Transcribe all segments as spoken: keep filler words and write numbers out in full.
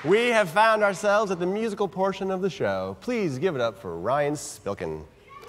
We have found ourselves at the musical portion of the show. Please give it up for Ryan Spilkin.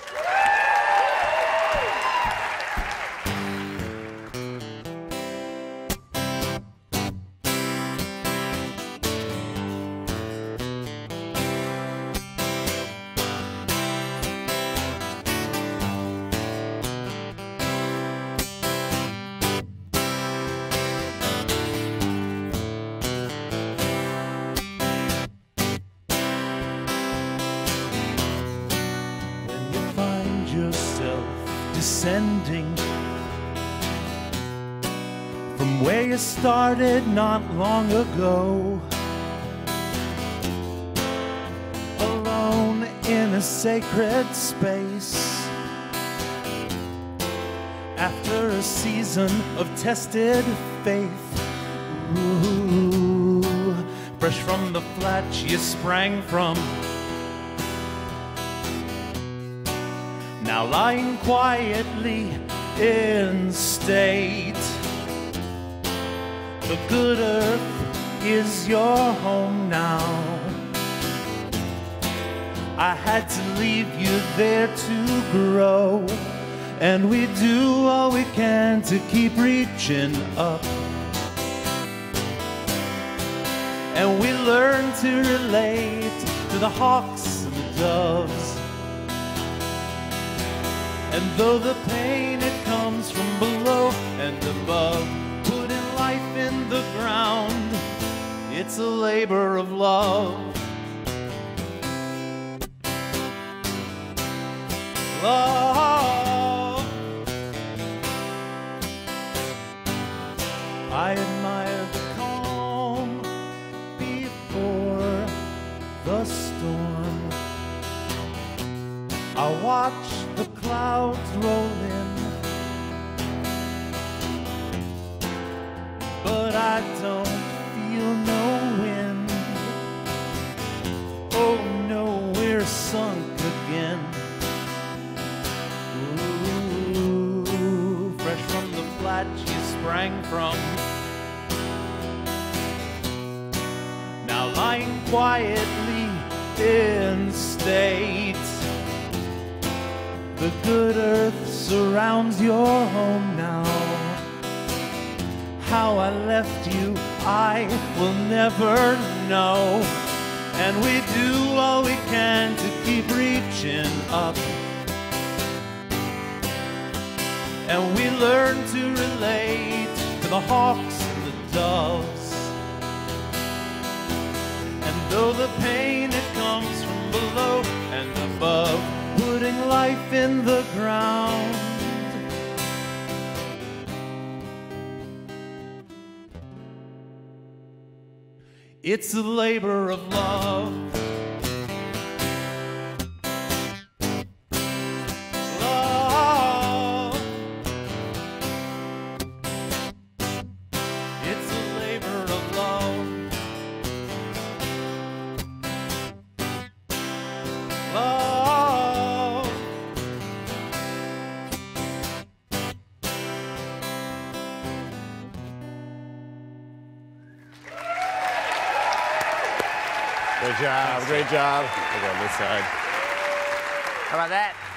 Yourself descending from where you started not long ago, alone in a sacred space, after a season of tested faith. Ooh, fresh from the flat you sprang from, now lying quietly in state. The good earth is your home now. I had to leave you there to grow, and we do all we can to keep reaching up. And we learn to relate to the hawks and the doves. And though the pain, it comes from below and above, putting life in the ground, it's a labor of love. Love. I admire the calm before the storm. I watch the clouds roll in, but I don't feel no wind. Oh no, we're sunk again. Ooh, fresh from the flat you sprang from, now lying quietly in state. The good earth surrounds your home now. How I left you, I will never know. And we do all we can to keep reaching up. And we learn to relate to the hawks and the doves. And though the pain, it comes from below and above, putting life in the ground. It's a labor of love. Love. It's a labor of love. Love. Great job, great job. Look on this side. How about that?